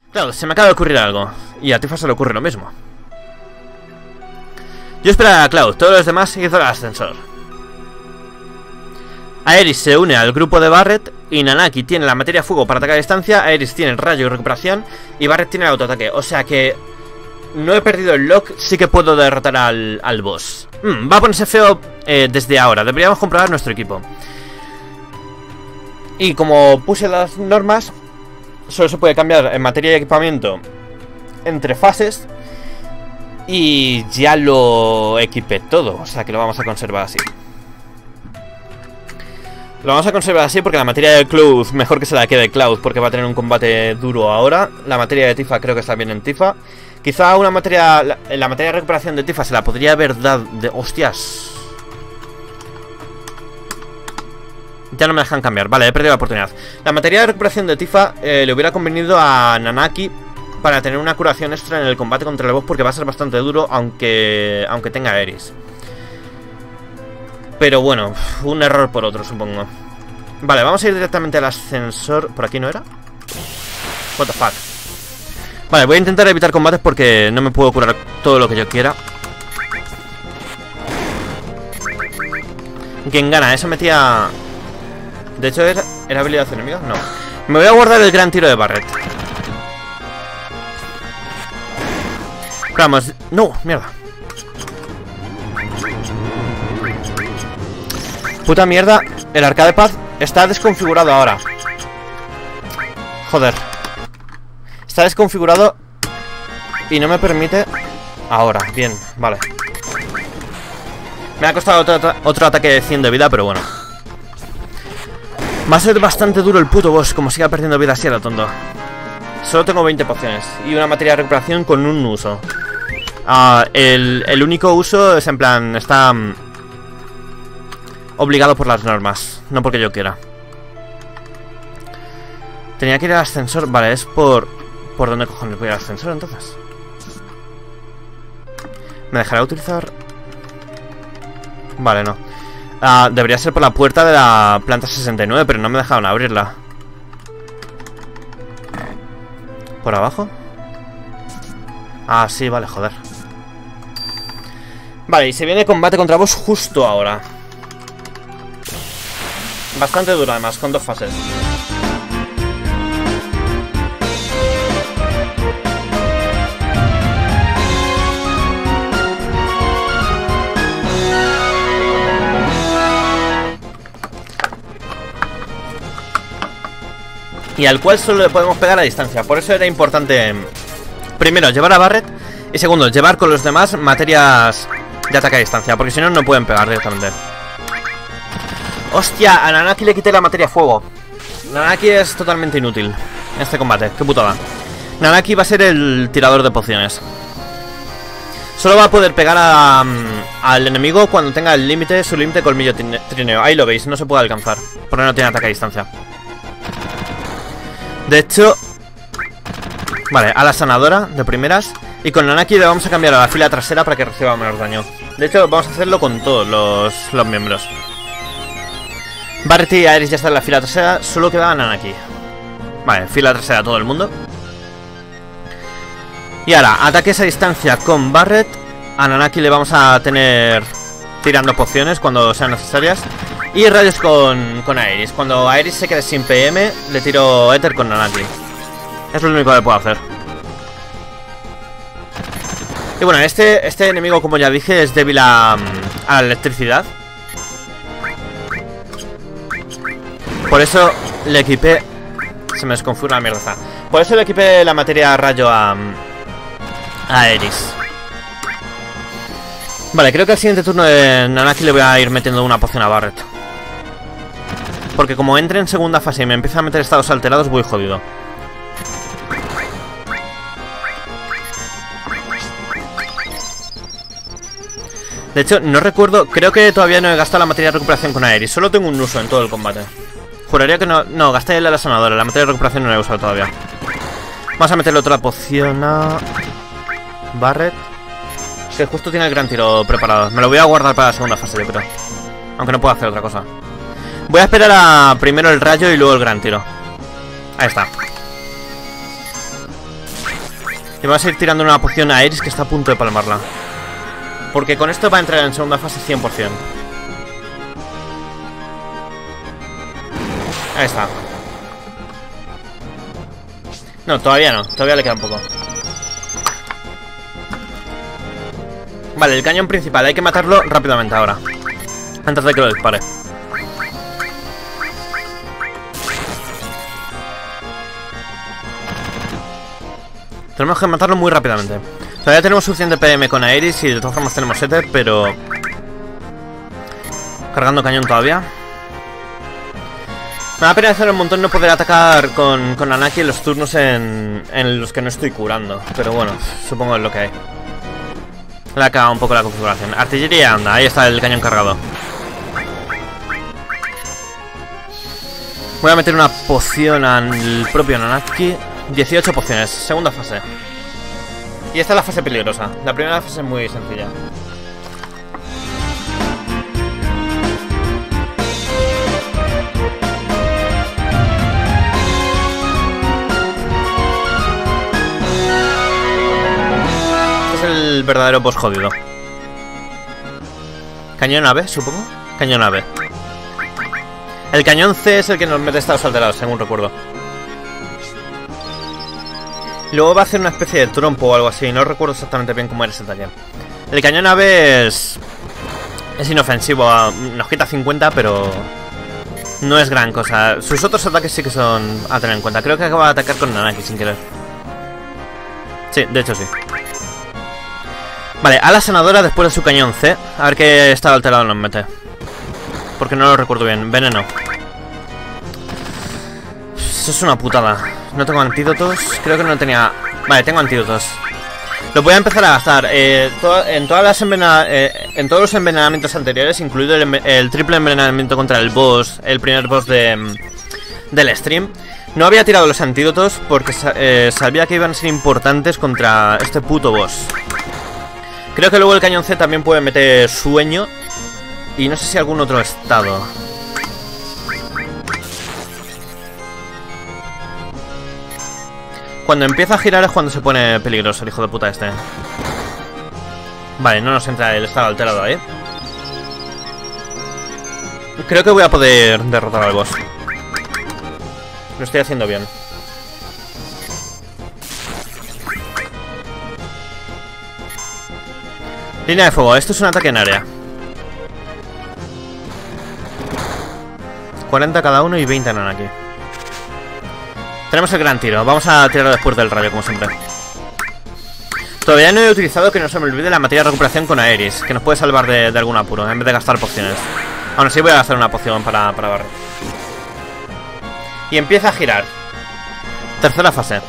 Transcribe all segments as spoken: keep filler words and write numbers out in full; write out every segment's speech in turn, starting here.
Claro, se me acaba de ocurrir algo. Y a Tifa se le ocurre lo mismo. Yo esperaba a Cloud, todos los demás hizo el ascensor. Aeris se une al grupo de Barret y Nanaki tiene la materia fuego para atacar a distancia, Aeris tiene el rayo y recuperación y Barret tiene el autoataque. O sea que no he perdido el lock, sí que puedo derrotar al, al boss. Mm, va a ponerse feo eh, desde ahora, deberíamos comprobar nuestro equipo. Y como puse las normas, solo se puede cambiar en materia de equipamiento entre fases. Y ya lo equipé todo, o sea que lo vamos a conservar así. Lo vamos a conservar así porque la materia de Cloud, mejor que se la quede Cloud, porque va a tener un combate duro ahora. La materia de Tifa creo que está bien en Tifa. Quizá una materia, la, la materia de recuperación de Tifa se la podría haber dado de... ¡Hostias! Ya no me dejan cambiar, vale, he perdido la oportunidad. La materia de recuperación de Tifa eh, le hubiera convenido a Nanaki para tener una curación extra en el combate contra el boss, porque va a ser bastante duro, aunque aunque tenga Aeris. Pero bueno, un error por otro, supongo. Vale, vamos a ir directamente al ascensor. ¿Por aquí no era? What the fuck. Vale, voy a intentar evitar combates porque no me puedo curar todo lo que yo quiera. ¿Quién gana? Eso metía... De hecho, ¿era, ¿era habilidad enemiga? No. Me voy a guardar el gran tiro de Barret. Vamos, no, mierda. Puta mierda, el arcade pad está desconfigurado ahora. Joder. Está desconfigurado y no me permite. Ahora, bien, vale. Me ha costado otro, otro ataque de cien de vida, pero bueno. Va a ser bastante duro el puto boss, como siga perdiendo vida así a lo tonto. Solo tengo veinte pociones y una materia de recuperación con un uso. Uh, el, el único uso es en plan, está um, obligado por las normas, no porque yo quiera. Tenía que ir al ascensor, vale, es por... ¿Por dónde cojones voy al ascensor entonces? ¿Me dejará utilizar? Vale, no. Uh, debería ser por la puerta de la planta sesenta y nueve, pero no me dejaron abrirla. ¿Por abajo? Ah, sí, vale, joder. Vale, y se viene combate contra boss justo ahora. Bastante duro además, con dos fases. Y al cual solo le podemos pegar a distancia. Por eso era importante, primero, llevar a Barret. Y segundo, llevar con los demás materias de ataque a distancia, porque si no, no pueden pegar directamente. Hostia, a Nanaki le quité la materia fuego. Nanaki es totalmente inútil en este combate, qué putada. Nanaki va a ser el tirador de pociones. Solo va a poder pegar a, um, al enemigo cuando tenga el límite, su límite colmillo trineo. Ahí lo veis, no se puede alcanzar, porque no tiene ataque a distancia. De hecho, vale, a la sanadora de primeras. Y con Nanaki le vamos a cambiar a la fila trasera para que reciba menos daño. De hecho, vamos a hacerlo con todos los, los miembros. Barret y Aeris ya están en la fila trasera. Solo queda Nanaki. Vale, fila trasera todo el mundo. Y ahora, ataques a distancia con Barret. A Nanaki le vamos a tener tirando pociones cuando sean necesarias. Y rayos con, con Aeris. Cuando Aeris se quede sin P M, le tiro Éter con Nanaki. Es lo único que puedo hacer. Y bueno, este, este enemigo, como ya dije, es débil a, a la electricidad. Por eso le equipé... Se me desconfigura la mierda. Por eso le equipé la materia rayo a... A Aeris. Vale, creo que al siguiente turno de Nanaki le voy a ir metiendo una poción a Barret. Porque como entre en segunda fase y me empieza a meter estados alterados, voy jodido. De hecho, no recuerdo, creo que todavía no he gastado la materia de recuperación con Aeris. Solo tengo un uso en todo el combate. Juraría que no, no, gasté la sanadora. La materia de recuperación no la he usado todavía. Vamos a meterle otra poción a Barret, que justo tiene el gran tiro preparado. Me lo voy a guardar para la segunda fase, yo creo. Aunque no puedo hacer otra cosa. Voy a esperar a primero el rayo y luego el gran tiro. Ahí está. Y vamos a ir tirando una poción a Aeris que está a punto de palmarla. Porque con esto va a entrar en segunda fase cien por cien. Ahí está. No, todavía no, todavía le queda un poco. Vale, el cañón principal, hay que matarlo rápidamente ahora, antes de que lo dispare. Tenemos que matarlo muy rápidamente. Todavía tenemos suficiente P M con Aeris y de todas formas tenemos Ether, pero... Cargando cañón todavía. Me da pena hacer un montón no poder atacar con, con Anaki en los turnos en, en los que no estoy curando. Pero bueno, supongo es lo que hay. Le ha cagado un poco la configuración. Artillería, anda, ahí está el cañón cargado. Voy a meter una poción al propio Nanaki. dieciocho pociones, segunda fase. Y esta es la fase peligrosa. La primera fase es muy sencilla. El verdadero boss jodido. Cañón A B, supongo. Cañón A B. El cañón C es el que nos mete estados alterados, según recuerdo. Luego va a hacer una especie de trompo o algo así. No recuerdo exactamente bien cómo era ese taller. El cañón A B es... Es inofensivo. Nos quita cincuenta, pero... No es gran cosa. Sus otros ataques sí que son a tener en cuenta. Creo que acaba de atacar con Nanaki sin querer. Sí, de hecho sí. Vale, a la sanadora después de su cañón C. A ver qué estado alterado nos mete. Porque no lo recuerdo bien. Veneno. Eso es una putada. No tengo antídotos. Creo que no tenía... Vale, tengo antídotos. Lo voy a empezar a gastar. Eh, to en, todas las envena eh, en todos los envenenamientos anteriores, incluido el, el triple envenenamiento contra el boss, el primer boss de, del stream, no había tirado los antídotos porque eh, sabía que iban a ser importantes contra este puto boss. Creo que luego el cañón C también puede meter sueño. Y no sé si algún otro estado. Cuando empieza a girar es cuando se pone peligroso el hijo de puta este. Vale, no nos entra el estado alterado ahí. Creo que voy a poder derrotar al boss. Lo estoy haciendo bien. Línea de fuego, esto es un ataque en área. cuarenta cada uno y veinte en aquí. Tenemos el gran tiro, vamos a tirarlo después del rayo como siempre. Todavía no he utilizado, que no se me olvide, la materia de recuperación con Aeris, que nos puede salvar de, de algún apuro, en vez de gastar pociones. Aún así voy a gastar una poción para, para barrer. Y empieza a girar. Tercera fase.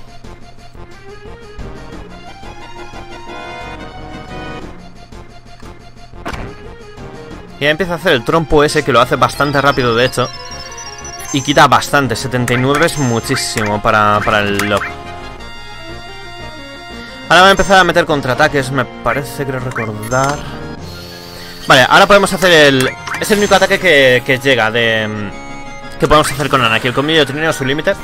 Y empieza a hacer el trompo ese, que lo hace bastante rápido de hecho. Y quita bastante, setenta y nueve es muchísimo para, para el lock. Ahora voy a empezar a meter contraataques, me parece, creo recordar. Vale, ahora podemos hacer el... Es el único ataque que, que llega de... Que podemos hacer con Anaki. El colmillo tiene a su límite.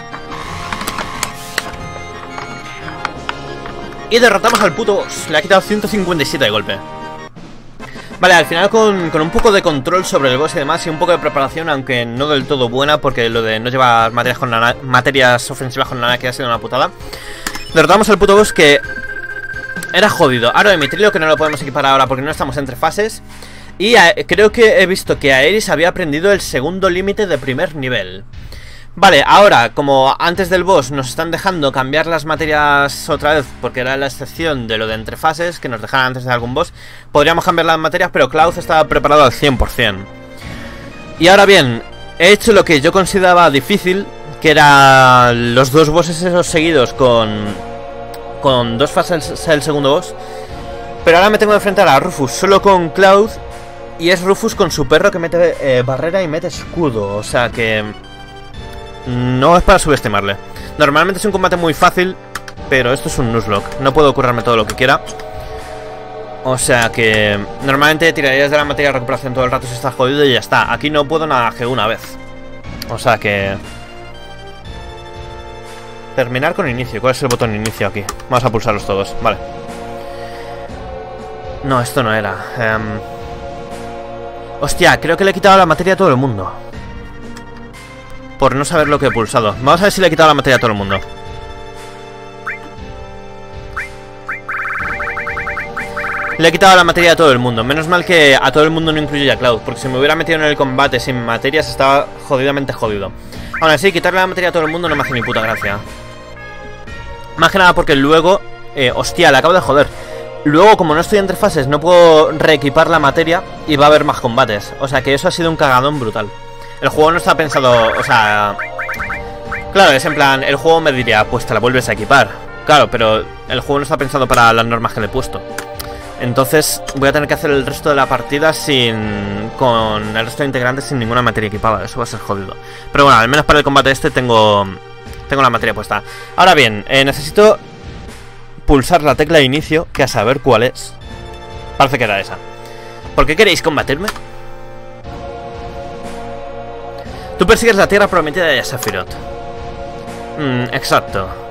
Y derrotamos al puto boss. Le ha quitado ciento cincuenta y siete de golpe. Vale, al final con, con un poco de control sobre el boss y demás, y un poco de preparación, aunque no del todo buena, porque lo de no llevar materias, con nana, materias ofensivas con Nanaki ha sido una putada. Derrotamos al puto boss, que era jodido. Aro de mitrilo, que no lo podemos equipar ahora porque no estamos entre fases. Y a, creo que he visto que Aeris había aprendido el segundo límite de primer nivel. Vale, ahora, como antes del boss nos están dejando cambiar las materias otra vez, porque era la excepción de lo de entre fases, que nos dejaran antes de algún boss, podríamos cambiar las materias, pero Cloud estaba preparado al cien por cien. Y ahora bien, he hecho lo que yo consideraba difícil, que era los dos bosses esos seguidos con, con dos fases el segundo boss. Pero ahora me tengo que enfrentar a Rufus solo con Cloud, y es Rufus con su perro que mete eh, barrera y mete escudo, o sea que... No es para subestimarle. Normalmente es un combate muy fácil, pero esto es un Nuzlocke. No puedo currarme todo lo que quiera. O sea que... Normalmente tirarías de la materia de recuperación todo el rato si estás jodido y ya está. Aquí no puedo nada que una vez. O sea que... Terminar con inicio. ¿Cuál es el botón inicio aquí? Vamos a pulsarlos todos. Vale. No, esto no era. Um... Hostia, creo que le he quitado la materia a todo el mundo. Por no saber lo que he pulsado. Vamos a ver si le he quitado la materia a todo el mundo. Le he quitado la materia a todo el mundo. Menos mal que a todo el mundo no incluye a Cloud, porque si me hubiera metido en el combate sin materias estaba jodidamente jodido. Aún así, quitarle la materia a todo el mundo no me hace ni puta gracia. Más que nada porque luego... Eh, hostia, le acabo de joder. Luego, como no estoy entre fases, no puedo reequipar la materia y va a haber más combates. O sea que eso ha sido un cagadón brutal. El juego no está pensado... O sea... Claro, es en plan... El juego me diría, pues te la vuelves a equipar. Claro, pero el juego no está pensado para las normas que le he puesto. Entonces voy a tener que hacer el resto de la partida sin... Con el resto de integrantes sin ninguna materia equipada. Eso va a ser jodido. Pero bueno, al menos para el combate este tengo... Tengo la materia puesta. Ahora bien, eh, necesito pulsar la tecla de inicio, que a saber cuál es. Parece que era esa. ¿Por qué queréis combatirme? Tú persigues la tierra prometida de Sephiroth. Mm, exacto.